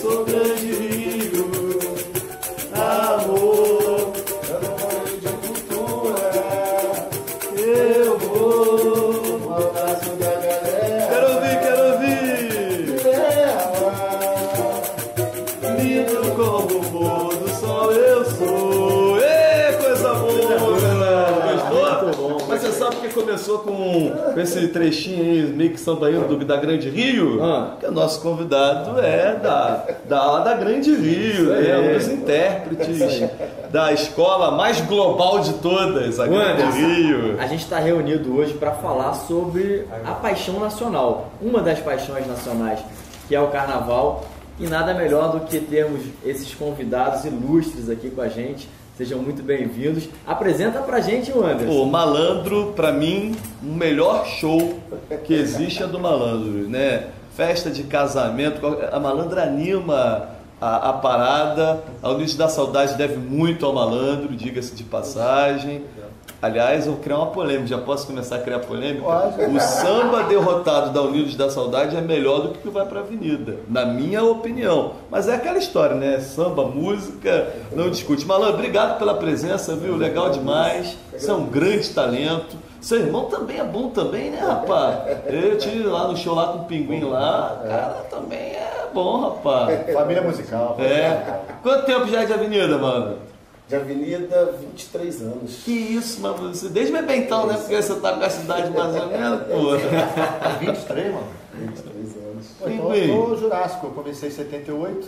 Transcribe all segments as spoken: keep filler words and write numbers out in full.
sou grande rio, amor, amor de cultura, eu vou, um abraço da galera. Quero ouvir, quero ouvir. É, lindo como o pôr do sol eu sou. Ê, coisa boa! Gostou? Mas você sabe que começou com esse trechinho aí, meio que sambaíno do, da Grande Rio? Ah. Que o nosso convidado é da, da ala da Grande Rio, né? Um dos intérpretes da escola mais global de todas, a Grande Rio. A gente está reunido hoje para falar sobre a paixão nacional, uma das paixões nacionais, que é o carnaval. E nada melhor do que termos esses convidados ilustres aqui com a gente. Sejam muito bem-vindos. Apresenta pra gente o Anderson. O Malandro, pra mim, o melhor show que existe é do Malandro, né? Festa de casamento, a Malandra anima a, a parada. A Unidos da Saudade deve muito ao Malandro, diga-se de passagem. Aliás, eu vou criar uma polêmica, já posso começar a criar polêmica? O samba derrotado da Unidos da Saudade é melhor do que o que vai para a Avenida, na minha opinião. Mas é aquela história, né? Samba, música, não discute. Malandro, obrigado pela presença, viu? Legal demais. Você é um grande talento. Seu irmão também é bom também, né, rapaz? Eu tive lá no show lá com o Pinguim lá, cara, também é bom, rapaz. Família musical. É. Quanto tempo já é de Avenida, mano? De Avenida, vinte e três anos. Que isso, mas você, desde Bebentão, né? Porque você tá com a cidade mais ou menos, pô. vinte e três, mano? vinte e três anos. Pô, então eu sou Jurássico, eu comecei em setenta e oito.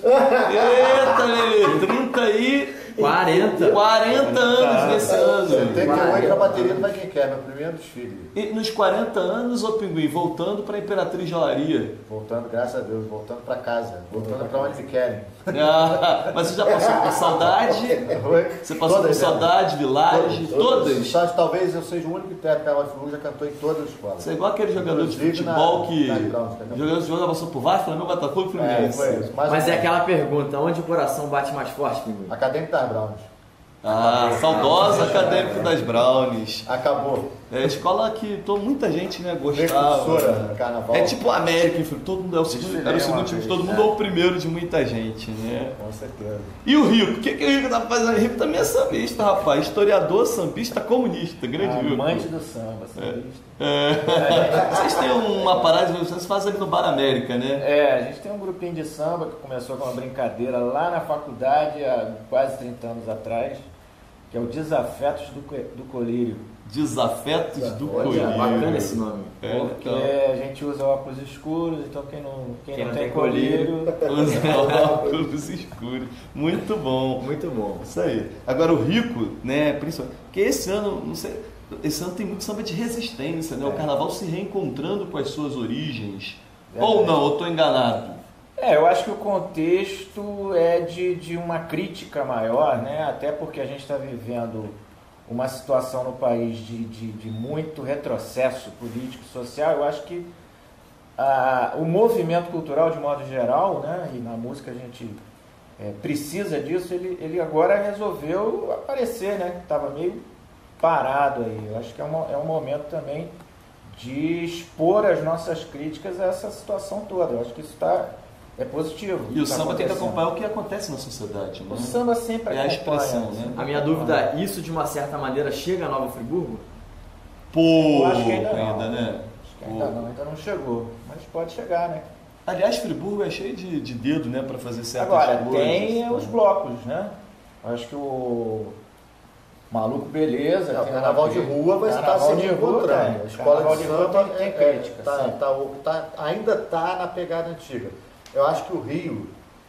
Eita, Lelê, trinta e... quarenta. quarenta anos nesse ano. setenta e oito na bateria do Vai Quem Quer, meu primeiro desfile. E nos quarenta anos, ô Pinguim, voltando pra Imperatriz de Olaria. Voltando, graças a Deus, voltando pra casa, voltando pra onde me querem. Ah, mas você já passou por saudade? Você passou Todas, por saudade, Village, todas? todas? Talvez eu seja o único intérprete que a Life já cantou em todas as escolas. Você é igual aquele jogador de Inclusive futebol na- que... nas Browns, tá jogador de futebol já passou por Vasco, Flamengo, Botafogo e É, Fluminense. foi isso. Mais Mas ou é menos. aquela pergunta, onde o coração bate mais forte, Pinguim? Acadêmico das Browns. Ah, saudosa Acadêmico das Brownies. Acabou. É escola que tô, muita gente, né, gostava. Precursora, carnaval. É tipo a América, enfim, todo mundo é o segundo, era o segundo time de todo mundo, é. ou o primeiro de muita gente, né? Com certeza. E o Rico? O que, que o Rico tá fazendo? O Rico também é sambista, rapaz. Historiador, sambista, comunista. Grande Rico. Amante do samba, sambista. É. Vocês têm uma parada, vocês fazem ali no Bar América, né? É, a gente tem um grupinho de samba que começou com uma brincadeira lá na faculdade há quase trinta anos atrás, que é o Desafetos do, Co- do Colírio. Desafetos do Olha, Colírio. bacana esse nome. É, Porque então. a gente usa óculos escuros, então quem não, quem Quem não não tem tem colírio, colírio... Usa óculos escuros. Muito bom. Muito bom. Isso aí. Agora o Rico, né, principalmente, porque esse ano, não sei, esse ano tem muito samba de resistência, né? O carnaval se reencontrando com as suas origens. Ou não, eu estou enganado. É, eu acho que o contexto é de, de uma crítica maior, né? Até porque a gente está vivendo uma situação no país de, de, de muito retrocesso político e social. Eu acho que ah, o movimento cultural, de modo geral, né? E na música a gente é, precisa disso, ele, ele agora resolveu aparecer, né? Estava meio parado aí. Eu acho que é, uma, é um momento também de expor as nossas críticas a essa situação toda. Eu acho que isso está... É positivo. E o tá samba tem que acontecendo. acompanhar o que acontece na sociedade, né? O samba sempre É a acompanha, expressão, assim. né? A minha dúvida é, isso de uma certa maneira chega a Nova Friburgo? Pô, Eu acho que ainda não. ainda, né? Acho que ainda Pô. não, ainda não chegou. Mas pode chegar, né? Aliás, Friburgo é cheio de, de dedo, né, para fazer certas Agora, coisas. tem os blocos, né? Acho que o Maluco Beleza... É, o tem carnaval uma- de rua vai estar Carnaval se de rua, encontrando. tem. A escola Carnaval de de rua samba tem, tem é, crítica, tá, sim. tá, tá, ainda está na pegada antiga. Eu acho que o Rio,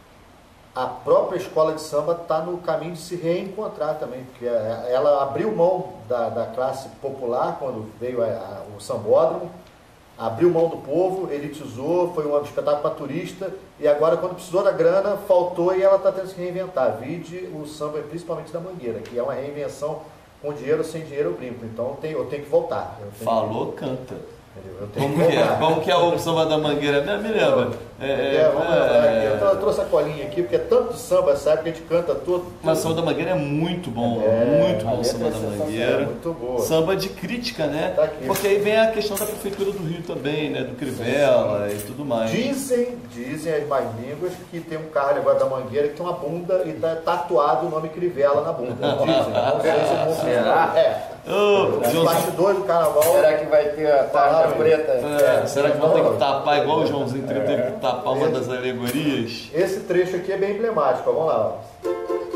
a própria escola de samba está no caminho de se reencontrar também, porque ela abriu mão da, da classe popular quando veio a, a, o sambódromo, abriu mão do povo, elitizou, foi um espetáculo para turista, e agora quando precisou da grana, faltou e ela está tendo que se reinventar. Vide o samba, principalmente da Mangueira, que é uma reinvenção com dinheiro, sem dinheiro eu brinco, então eu tenho, eu tenho que voltar. Eu tenho Falou, que... canta. Entendeu? Não tem Como que é? Como que é o samba da Mangueira? Me, me lembra. É, É, é, vamos lembrar aqui. é, Então, eu trouxe a colinha aqui, porque é tanto samba, sabe, que a gente canta todo. mas o samba da Mangueira é muito bom, É, muito a bom o letra samba é da sensacional, Mangueira. muito boa. Samba de crítica, né? Tá aqui. Porque aí vem a questão da Prefeitura do Rio também, né? Do Crivella e tudo mais. Dizem, dizem as mais línguas que tem um carro agora da Mangueira que tem uma bunda e tá tatuado o nome Crivella na bunda. Dizem, não sei se é bom. Será? É. Ô, Os Joãozinho, bastidores do carnaval. Será que vai ter a tarja Falaram preta? é, será que vão ter que tapar igual o Joãozinho teve que tapar uma das alegorias? Esse trecho aqui é bem emblemático, ó. Vamos lá. Ó.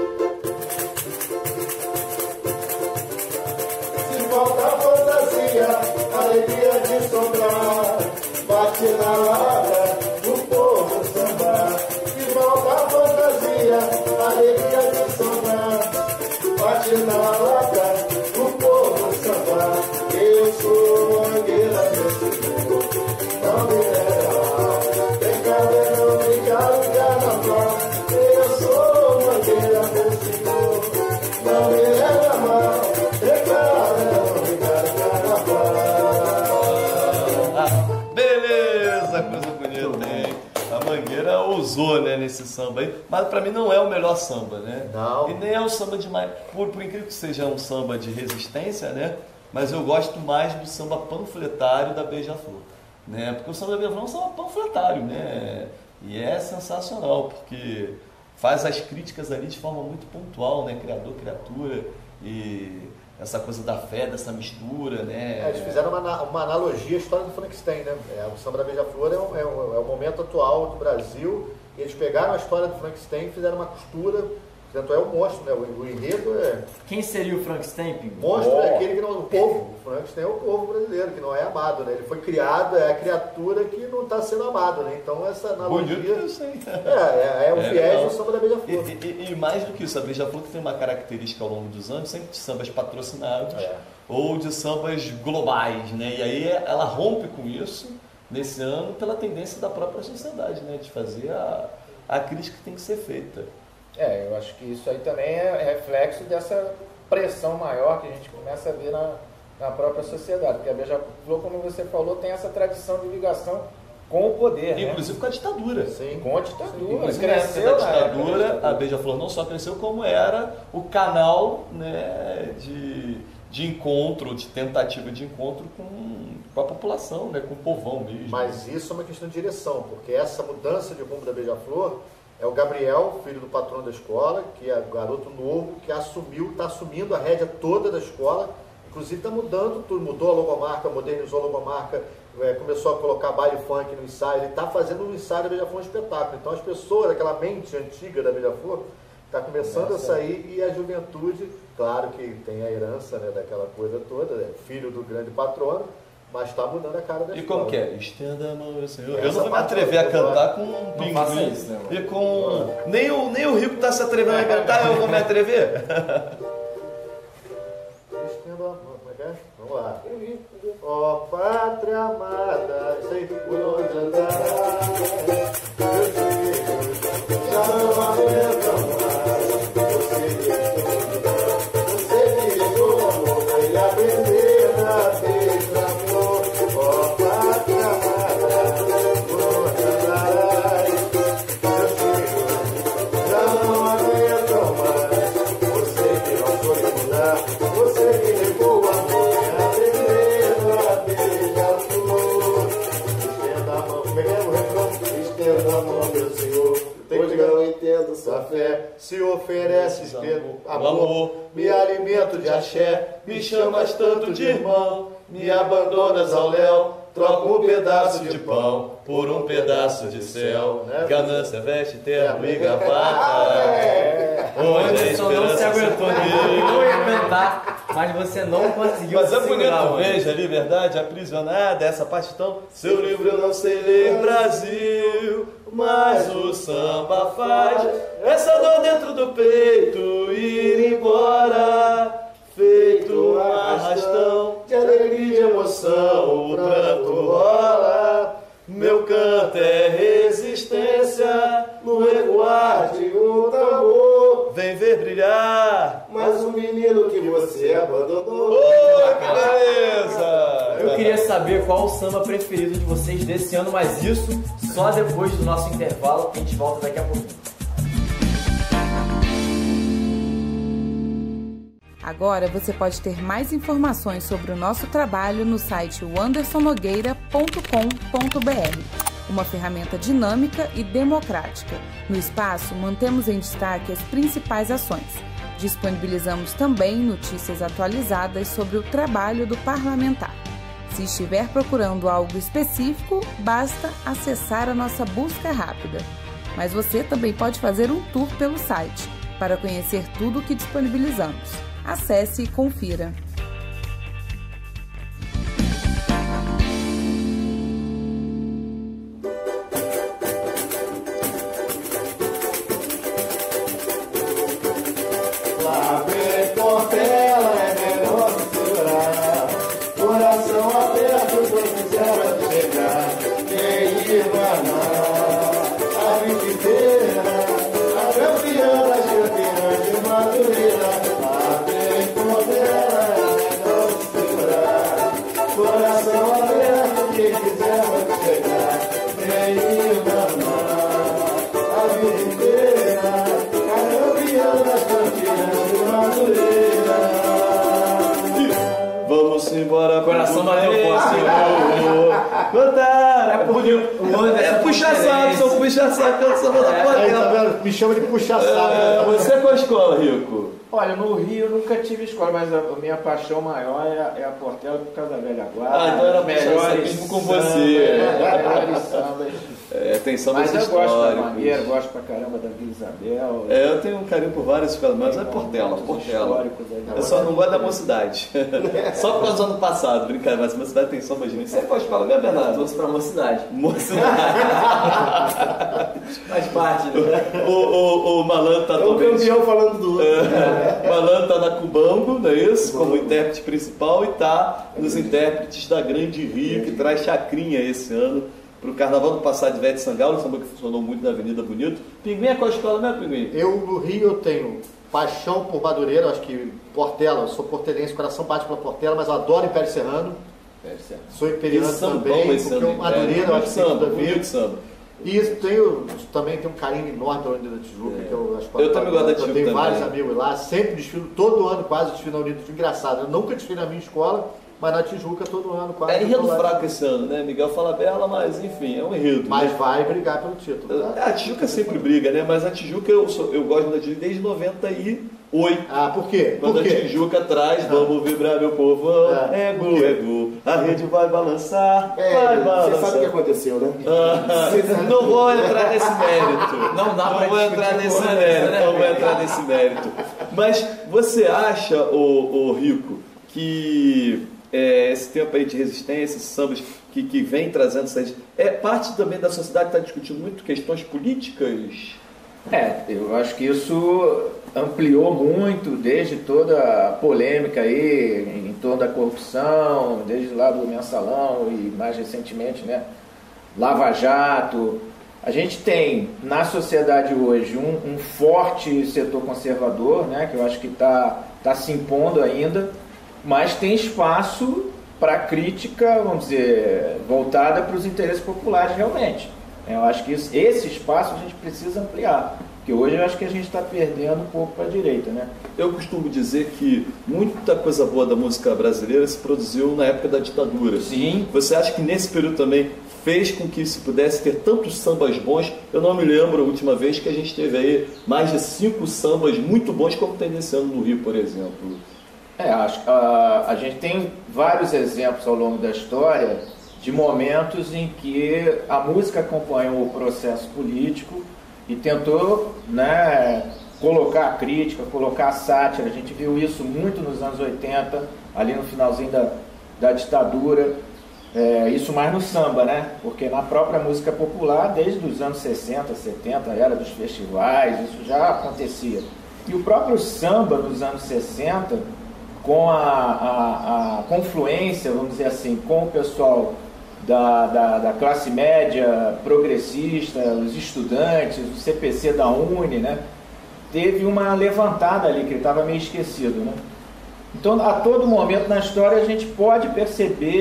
Se falta fantasia, alegria de sombrar, bate na lata do povo samba. Se falta fantasia, alegria de sombrar, bate na lata do povo samba. Eu sou Mangueira, meu senhor, não me leva, vem cá ver, não brincar no carnaval. Eu sou Mangueira, meu senhor, não me leva mal, vem cá ver, não brincar no carnaval. Ah, beleza, coisa bonita, hein? A Mangueira ousou, né, nesse samba aí, mas pra mim não é o melhor samba, né? Não. E nem é o samba de mais, por, por incrível que seja um samba de resistência, né? Mas eu gosto mais do samba panfletário da Beija-Flor, né? Porque o samba da Beija-Flor é um samba panfletário, né? E é sensacional, porque faz as críticas ali de forma muito pontual, né? Criador, criatura, e essa coisa da fé, dessa mistura, né? É, eles fizeram uma, uma analogia à história do Frankenstein, né? É, o samba da Beija-Flor é, um, é, um, é o momento atual do Brasil, e eles pegaram a história do Frankenstein e fizeram uma costura. Tanto é o monstro, né? O, o enredo é. Quem seria o Frankenstein, Pingo? Monstro é aquele que não. O povo. O Frankenstein é o povo brasileiro, que não é amado, né? Ele foi criado, é a criatura que não está sendo amado, né? Então essa analogia. Bonito, eu sei. É, é, é o É viés legal. do samba da E, Beija-Flor. e- e mais do que isso, a Beija-Flor que tem uma característica ao longo dos anos, sempre de sambas patrocinados É. ou de sambas globais, né? E aí ela rompe com isso nesse ano pela tendência da própria sociedade, né? De fazer a, a crítica que tem que ser feita. É, eu acho que isso aí também é reflexo dessa pressão maior que a gente começa a ver na, na própria sociedade. Porque a Beija-Flor, como você falou, tem essa tradição de ligação com o poder, né? Inclusive com a ditadura. Sim. Com a ditadura. Inclusive na época Cresceu da na época da ditadura, a Beija-Flor não só cresceu, como era o canal, né, de, de encontro, de tentativa de encontro com, com a população, né, com o povão mesmo. Mas isso é uma questão de direção, porque essa mudança de rumo da Beija-Flor é o Gabriel, filho do patrão da escola, que é garoto novo, que assumiu, está assumindo a rédea toda da escola, inclusive está mudando tudo, mudou a logomarca, modernizou a logomarca, é, começou a colocar baile funk no ensaio, ele está fazendo um ensaio da Beija-Flor um espetáculo. Então as pessoas, aquela mente antiga da Beija-Flor, está começando a sair, e a juventude, claro que tem a herança, né, daquela coisa toda, é filho do grande patrono, mas está mudando a cara da E escola. como que é? Estenda a mão, meu senhor. Essa Eu não vou me parte atrever a eu cantar com um Não pinguim. faça isso, né, mano? E com... Nem o, nem o Rico está se atrevendo a cantar, eu vou me atrever. Estenda a mão, como é que é? Vamos lá. Ó pátria amada, sei por onde andará, eu digo, já não aguento mais, você você ligou, amor, foi aprender na vida, amor. Ó pátria amada, por onde andarás, eu digo, já não aguento mais, você que não foi mudar, você que ligou, amor, foi aprender na Beija-Flor. Estenda a mão, como é que é o refrão? Estenda a mão, meu Senhor. Tem Hoje que eu não entendo sua sua fé. fé, se ofereces Amor, pelo amor, amor, me alimento de axé, me chamas tanto de irmão, me abandonas ao léu, troco um pedaço de pão por um pedaço de céu. né? Ganância veste terno e gravata. É. Onde a Anderson não se esperança aguentou, se ele esconde. não ia cantar, mas você não conseguiu Mas é segurar, bonito, mano. veja a liberdade aprisionada, essa parte tão. Seu livro eu não sei ler, Brasil, mas o samba faz essa dor dentro do peito ir embora, feito um arrastão de alegria e de emoção, o pranto rola. Meu canto é resistência no recuar de um tambor. Vem ver brilhar. Mas o menino que você abandonou. Oi, que beleza! Eu queria saber qual o samba preferido de vocês desse ano, mas isso só depois do nosso intervalo, que a gente volta daqui a pouquinho. Agora você pode ter mais informações sobre o nosso trabalho no site wanderson nogueira ponto com ponto b r, uma ferramenta dinâmica e democrática. No espaço, mantemos em destaque as principais ações. Disponibilizamos também notícias atualizadas sobre o trabalho do parlamentar. Se estiver procurando algo específico, basta acessar a nossa busca rápida. Mas você também pode fazer um tour pelo site para conhecer tudo o que disponibilizamos. Acesse e confira. Lá vem Portela, é melhor segurar. Coração aberto, tô sincero chegar. Quem imaginar a vida inteira, a campeã das campeãs de Madureira. Lá vem Portela, é melhor segurar. Coração aberto, quem quiser vai chegar. Quem imaginar a vida inteira, a campeã das campeãs de Madureira. Vamos embora, Coração bateu forte. Contar! É porque o É puxa-saco, são puxa-saco, é o samba da Aí, tá Portela. vendo? Me chama de puxa-saco. É, você é qual escola, Rico? Olha, no Rio eu nunca tive escola, mas a, a minha paixão maior é a, é a Portela por causa da velha guarda. Ah, então era melhores mesmo com sambas, você. é, melhores sambas. É, tem sambas Mas eu gosto da históricos. Mangueira, gosto pra caramba da Vila Isabel. É, eu tenho um carinho por várias escolas, mas é Tem Portela, momentos Portela. históricos aí da Eu só não gosto da Portela. mocidade. Só por causa do ano passado, brincadeira, mas a mocidade tem sambas lindas. Você é qual escola mesmo, Bernardo? Trouxe pra mocidade. Mocidade. Faz parte, né? o, o, o Malandro tá É o atualmente- campeão falando do outro. É, o Malandro tá na Cubango, não é isso? Como intérprete principal, e tá nos intérpretes da Grande Rio, que traz Chacrinha esse ano para o Carnaval do Passado de Ivete Sangalo, um samba que funcionou muito na Avenida Bonito. Pinguim é qual escola, né, Pinguim? Eu, no Rio, eu tenho paixão por Madureira, acho que Portela, eu sou portelense, coração bate pela Portela, mas eu adoro Império Serrano, sou imperiano sambão também, esse porque ano, o Madureira eu é, acho que tem samba, tudo a bonito ver. samba. E isso tenho, também tenho um carinho enorme pela Unida da Tijuca, É. que eu acho que Eu também gosto da Tijuca Eu tenho também. vários amigos lá, sempre desfilo, todo ano quase desfilo na Unida da Tijuca. Engraçado, eu nunca desfilo na minha escola, mas na Tijuca todo ano quase. É eu enredo tô lá. fraco esse ano, né? Miguel fala bela, mas enfim, é um enredo. Mas né? vai brigar pelo título, tá? A Tijuca sempre briga, né? Mas a Tijuca, eu, sou, eu gosto da Tijuca desde noventa e oito. Ah, por quê? Quando Por a quê? Tijuca traz, vamos vibrar meu povão, É. é gol, é gol, a rede vai balançar, É, vai Você balançar. sabe o que aconteceu, né? Ah, não vou entrar nesse mérito. Não dá pra vou entrar discutir nesse coisa, mérito. né? Não vou entrar nesse mérito. Mas você acha, ô, ô Rico, que é, esse tempo aí de resistência, esses sambas que, que vem trazendo essas... É parte também da sociedade que está discutindo muito questões políticas? É, eu acho que isso ampliou muito desde toda a polêmica aí em torno da corrupção, desde lá do Mensalão e mais recentemente, né, Lava Jato. A gente tem na sociedade hoje um, um forte setor conservador, né, que eu acho que está tá se impondo ainda, mas tem espaço para crítica, vamos dizer, voltada para os interesses populares realmente. Eu acho que isso, esse espaço a gente precisa ampliar, porque hoje eu acho que a gente está perdendo um pouco para a direita, né? Eu costumo dizer que muita coisa boa da música brasileira se produziu na época da ditadura. Sim. Você acha que nesse período também fez com que se pudesse ter tantos sambas bons? Eu não me lembro a última vez que a gente teve aí mais de cinco sambas muito bons, como tem nesse ano no Rio, por exemplo. É, acho que a, a gente tem vários exemplos ao longo da história de momentos em que a música acompanhou o processo político e tentou, né, colocar a crítica, colocar a sátira. A gente viu isso muito nos anos oitenta, ali no finalzinho da, da ditadura. É, isso mais no samba, né? Porque na própria música popular, desde os anos sessenta, setenta, era dos festivais, isso já acontecia. E o próprio samba nos anos sessenta, com a, a, a confluência, vamos dizer assim, com o pessoal da, da, da classe média progressista, os estudantes, o C P C da Uni, né? Teve uma levantada ali, que ele estava meio esquecido, né? Então, a todo momento na história, a gente pode perceber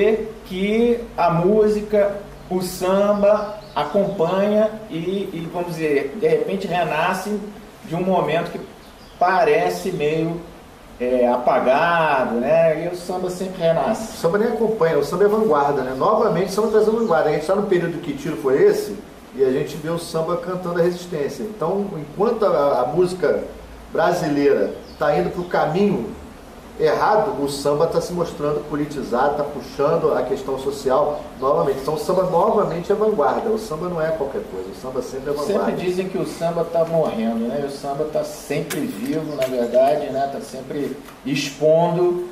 que a música, o samba acompanha e, e, vamos dizer, de repente renasce de um momento que parece meio é, apagado, né? E o samba sempre renasce. O samba nem acompanha, o samba é vanguarda, né? Novamente o samba traz a vanguarda. A gente está no período que tiro foi esse e a gente vê o samba cantando a resistência. Então, enquanto a, a música brasileira está indo para o caminho errado, o samba está se mostrando politizado, está puxando a questão social novamente. Então o samba novamente é vanguarda, o samba não é qualquer coisa, o samba sempre é vanguarda. Sempre dizem que o samba está morrendo, né? O samba está sempre vivo, na verdade, né? Está sempre expondo,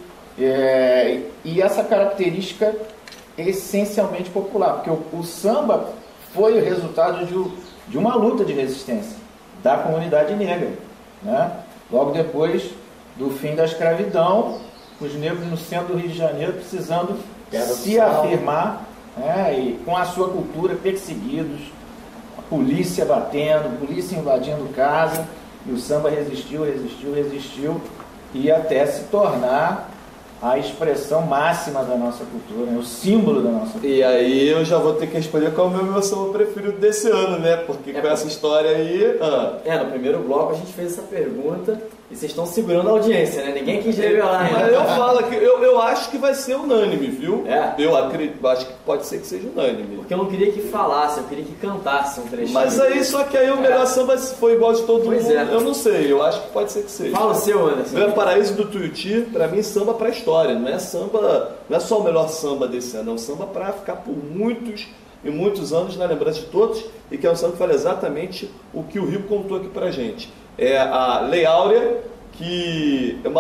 é... e essa característica é essencialmente popular, porque o, o samba foi o resultado de, de uma luta de resistência da comunidade negra, né? Logo depois do fim da escravidão, os negros no centro do Rio de Janeiro precisando se afirmar, né, e com a sua cultura perseguidos, a polícia batendo, a polícia invadindo casa, e o samba resistiu, resistiu, resistiu, e até se tornar a expressão máxima da nossa cultura, né, o símbolo da nossa cultura. E aí eu já vou ter que responder qual é o meu samba preferido desse ano, né? Porque é, com essa história aí... Ah. É, no primeiro bloco a gente fez essa pergunta e vocês estão segurando a audiência, né? Ninguém quis revelar ainda. Mas eu falo que eu, eu acho que vai ser unânime, viu? É. Eu acredito, acho que pode ser que seja unânime. Porque eu não queria que falasse, eu queria que cantasse um trechinho. Mas aí, só que aí o melhor é. samba foi igual de todo pois mundo. É. Eu não sei, eu acho que pode ser que seja. Fala o seu, Anderson. Meu Paraíso do Tuiuti, pra mim, samba pra história. Não é samba, não é só o melhor samba desse ano, é um samba pra ficar por muitos e muitos anos na lembrança de todos, e que é um samba que fala exatamente o que o Rio contou aqui pra gente. É a Lei Áurea, que é uma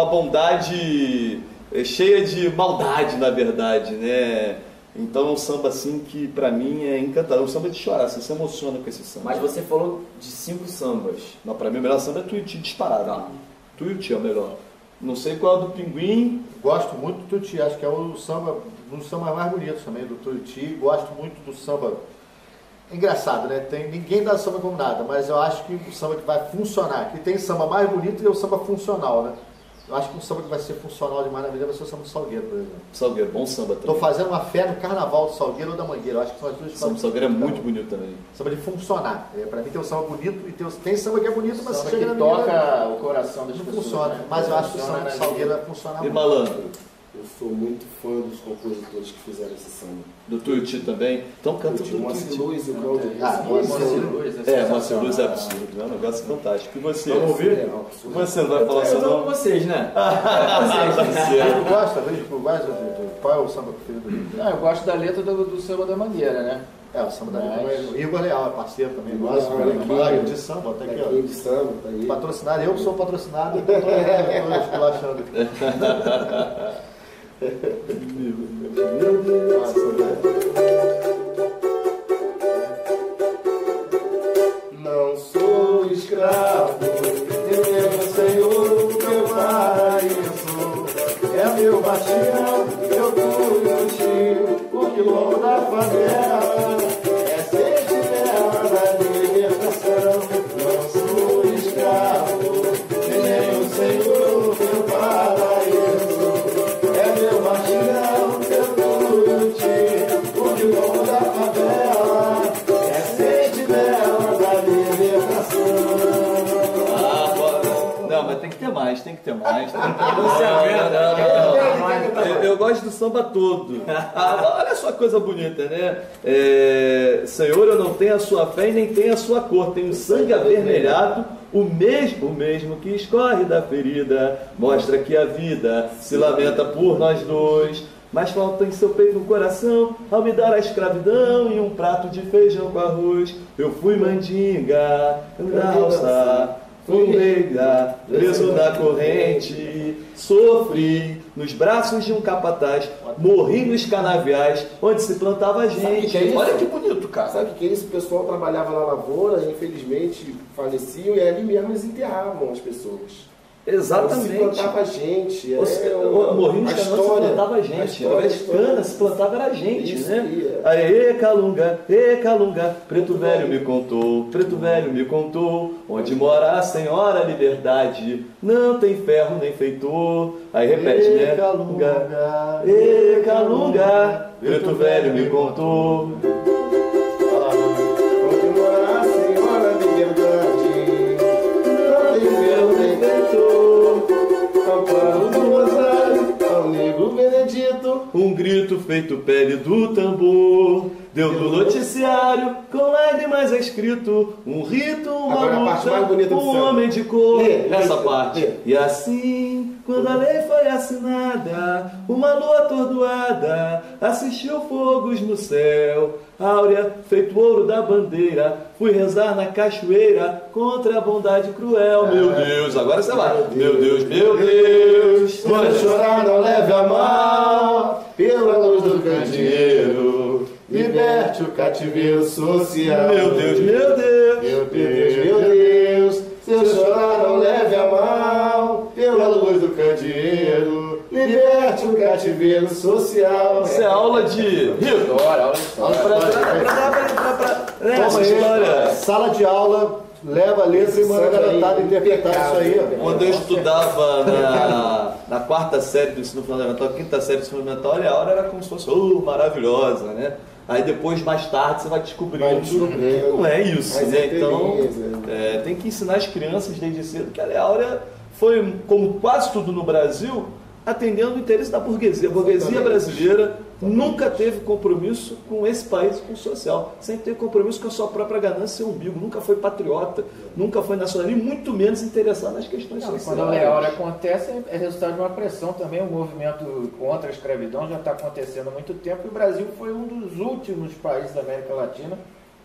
bondade cheia de maldade, na verdade, né? Então é um samba assim que pra mim é encantador, é um samba de chorar, você se emociona com esse samba. Mas você falou de cinco sambas. Não, pra mim o melhor samba é Tuiuti disparado. Tá. Tuiuti é o melhor. Não sei qual é do Pinguim. Gosto muito do Tuiuti, acho que é o samba, um dos sambas mais bonitos também do Tuiuti. Gosto muito do samba. Engraçado, né? Tem, ninguém dá samba como nada, mas eu acho que o samba que vai funcionar, que tem samba mais bonito e é o samba funcional, né? Eu acho que o samba que vai ser funcional demais na vida vai ser o samba do Salgueiro, por exemplo. Salgueiro, bom samba também. Estou fazendo uma fé no carnaval do Salgueiro ou da Mangueira. Eu acho que são as duas. O samba do Salgueiro é muito bonito também. Samba de funcionar. É, para mim tem um samba bonito e tem, tem samba que é bonito, mas samba chega que na toca minha, o coração das não pessoas. Funciona, né? mas eu acho que o samba do Salgueiro vai funcionar e muito. E Malandro? Eu sou muito fã dos compositores que fizeram esse samba. Do Tuiuti também? Então canta o Moacir Luz e o Cláudio Reis. Ah, Moacir Luz. É, Moacir Luz é absurdo, é um negócio fantástico. E você? Vamos ouvir? Você não vai falar seu Eu tô nome? com vocês, né? Você gosta, Luiz? Qual é o samba preferido do Rio? Ah, eu gosto da letra do, do samba da Mangueira, né? É, o samba da Mas... Rio. Igor Leal é parceiro também. Igor Gosto Leal, também. aqui, De samba, até aqui, Aqui ó. de samba, tá aí. Patrocinado, eu sou patrocinado, então tô esculachando aqui. Meu Deus. Não sou escravo, eu tenho Senhor, meu paraíso. É meu bastião, meu Tuiuti, o quilombo da favela. É sentinela da libertação. Não sou escravo, eu tenho Senhor, meu paraíso. É meu bastião, meu Tuiuti, o quilombo da favela. É sentinela da libertação. Ah, bora. Não, mas tem que ter mais, tem que ter mais. Tem que ter Você mais. Eu, eu gosto do samba todo. Ah, olha só que coisa bonita, né? É, Senhor, eu não tenho a sua fé e nem tenho a sua cor. Tenho sangue avermelhado, o mesmo, o mesmo que escorre da ferida. Mostra que a vida se lamenta por nós dois. Mas falta em seu peito um coração ao me dar a escravidão e um prato de feijão com arroz. Eu fui mandinga, da alça, fui leiga, preso na corrente. Sofri nos braços de um capataz, morri nos canaviais onde se plantava a gente. que é isso? Olha que bonito, cara. Sabe o que é isso? O pessoal trabalhava na lavoura, infelizmente faleciam e ali mesmo eles enterravam as pessoas. Exatamente. Se plantava gente. É, Os, o, morri nos canos, se plantava gente. Ao invés de cana, se plantava era gente, isso, né? É. Aí, Calunga, e Calunga, preto velho me contou, preto velho me contou, onde mora a senhora liberdade, não tem ferro nem feitor. Aí repete, né? Calunga, e Calunga, preto velho me contou. Onde mora a senhora liberdade, não tem ferro nem feitor. Amparo do rosário, ao negro Benedito, um grito feito pele do tambor, deu no noticiário, com lágrimas escrito, um rito, uma agora, a parte mais luta, bonita do um samba. homem de cor. Lê, Essa lê, parte. lê. E assim, quando a lei foi assinada, uma lua atordoada assistiu fogos no céu. Áurea, feito ouro da bandeira, fui rezar na cachoeira contra a bondade cruel. Meu Deus, agora você vai. Meu Deus, meu Deus, quando chorar não leve a mal, pela luz do candeeiro, liberte o cativeiro social. Meu Deus, meu Deus, meu Deus, meu Deus, se eu chorar não leve a mal, pela luz do candeeiro, liberte o cativeiro social. Isso é aula de História, aula de história. Essa história. Sala de aula, leva a letra e manda a garotada interpretar isso aí. Ó. Quando eu estudava na, na quarta série do ensino fundamental, quinta série do ensino fundamental, olha, a aula era como se fosse oh, maravilhosa, né? Aí depois, mais tarde, você vai descobrindo Vai descobrir. que não é isso, Mas né? é Então, beleza. é, tem que ensinar as crianças desde cedo que a Lei Áurea foi, como quase tudo no Brasil, atendendo o interesse da burguesia. A burguesia brasileira nunca teve compromisso com esse país, com o social. Sempre teve compromisso com a sua própria ganância e umbigo. Nunca foi patriota, nunca foi nacionalista, e muito menos interessado nas questões Não, sociais. quando a Lei Áurea acontece, é resultado de uma pressão também. O movimento contra a escravidão já está acontecendo há muito tempo e o Brasil foi um dos últimos países da América Latina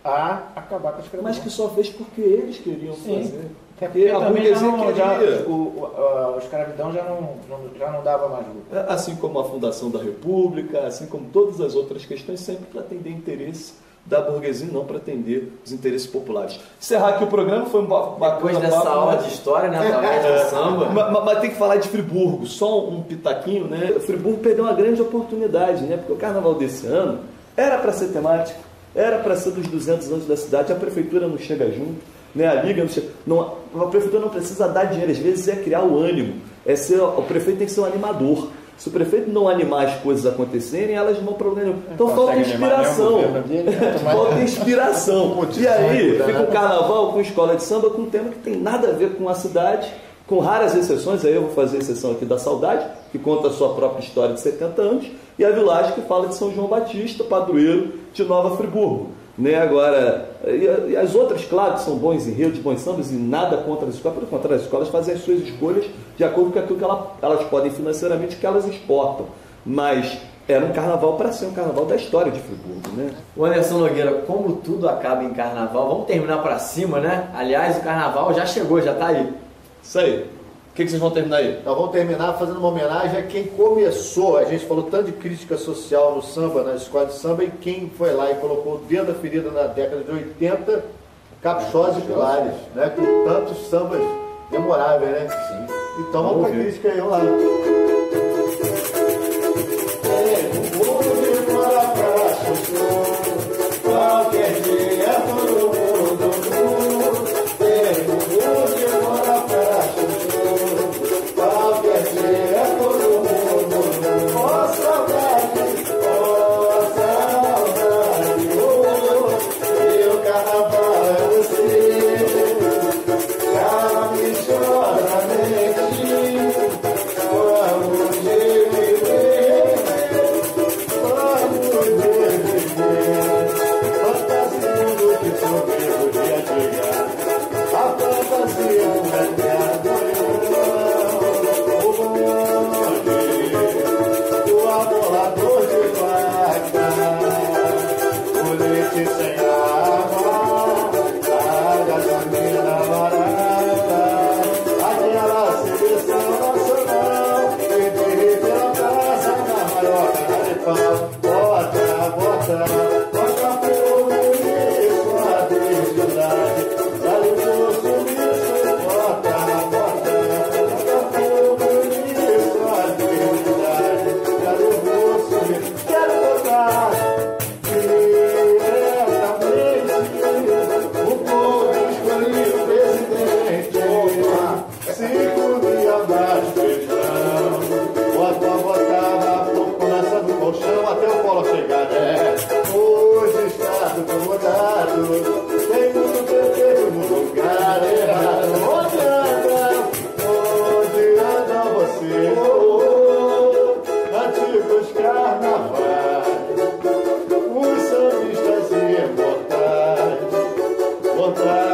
a acabar com a escravidão. Mas que só fez porque eles queriam Sim. fazer. É porque a também já burguesia não, já, queria. o, o, a, a escravidão já não, não, já não dava mais lucro. Assim como a fundação da República, assim como todas as outras questões, sempre para atender interesse da burguesia, não para atender os interesses populares. Encerrar aqui o programa, foi um bacana. Depois dessa papo, aula né? de história, né, através do samba. Mas, mas tem que falar de Friburgo, só um pitaquinho, né? Friburgo perdeu uma grande oportunidade, né? Porque o carnaval desse ano era para ser temático, era para ser dos duzentos anos da cidade, a prefeitura não chega junto. Né, a Liga não chega, não, a prefeitura não precisa dar dinheiro, às vezes é criar o ânimo, é ser, o prefeito tem que ser um animador. Se o prefeito não animar as coisas acontecerem, elas vão para o lugar nenhum. Então falta inspiração. Falta inspiração. E aí fica o carnaval com escola de samba com um tema que tem nada a ver com a cidade, com raras exceções. Aí eu vou fazer a exceção aqui da Saudade, que conta a sua própria história de setenta anos, e a Village, que fala de São João Batista, padroeiro de Nova Friburgo. Né, agora, e, e as outras, claro, que são bons enredos, bons sambas e nada contra as escolas, pelo contrário, as escolas fazem as suas escolhas de acordo com aquilo que ela, elas podem financeiramente, que elas exportam, mas era um carnaval para ser um carnaval da história de Friburgo, né? O Anderson Nogueira, como tudo acaba em carnaval, vamos terminar para cima, né? Aliás, o carnaval já chegou, já está aí. Isso aí. O que, que vocês vão terminar aí? Nós vamos terminar fazendo uma homenagem a quem começou. A gente falou tanto de crítica social no samba, nas escolas de samba, e quem foi lá e colocou o dedo da ferida na década de oitenta, Caprichosos e Pilares, né? Com tantos sambas memoráveis, né? Sim. Então vamos para a crítica aí, vamos lá. Qualquer dia todo mundo tem um de mora pra chuchu. Qualquer dia todo mundo ó saudade, ó saudade, oh, meu carnaval é você. Caprichosamente vamos viver, vamos viver. Fantasia do que sorrir podia chegar. A fantasia não é piada. O bonde, o amolador de vaca, o leite sem água, a gasolina barata, aquela seleção nacional, feita pela praça na maior cara de pau. Bota, bota, bota fogo nisso, a desigualdade, dá-lhe o sumiço, bota, bota, bota vontade.